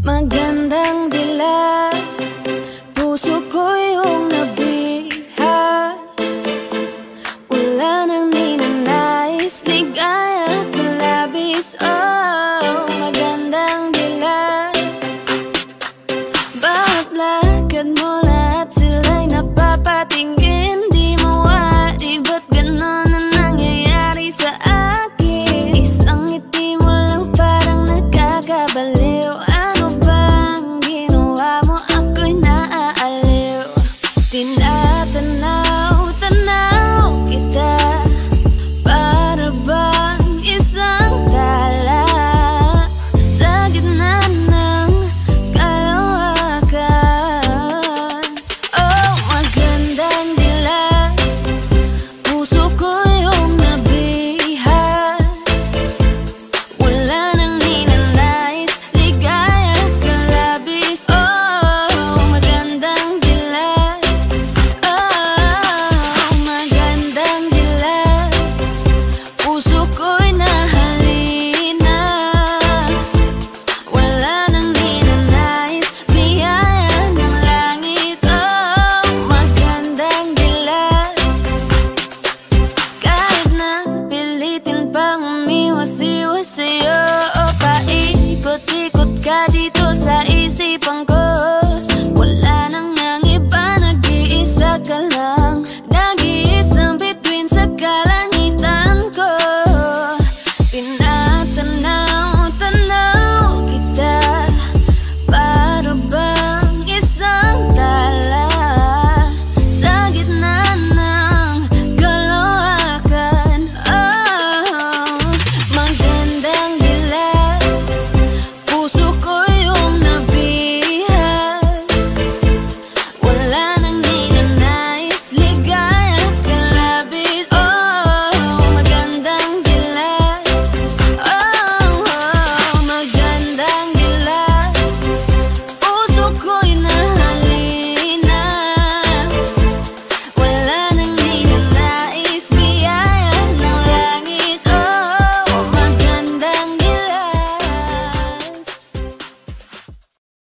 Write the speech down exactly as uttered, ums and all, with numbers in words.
Magandang dilag, puso ko yung nabiha. Wala nang ninanais, ligaya ka labis. Oh, magandang dilag, bakit lakad mo lahat sila'y napapatingin? Di mawari, ba't ganon ang nangyayari sa akin? Isang ngiti mo lang parang nakakabaliw. Ano bang ginawa mo? Ako'y naaaliw. Tinatanaw, tanaw kita, para bang isang tala sa gitna ng kalawakan. Oh, magandang dilag, puso ko yung nabiha. Wala nang ninanais, ligaya ka labis. Oh, magandang dilag. Oh, magandang dilag, puso ko'y nahalina. Wala nang ninanais, biyaya ng langit. Oh, magandang dilag, kahit na pilitin pang umiwas-iwas sa'yo.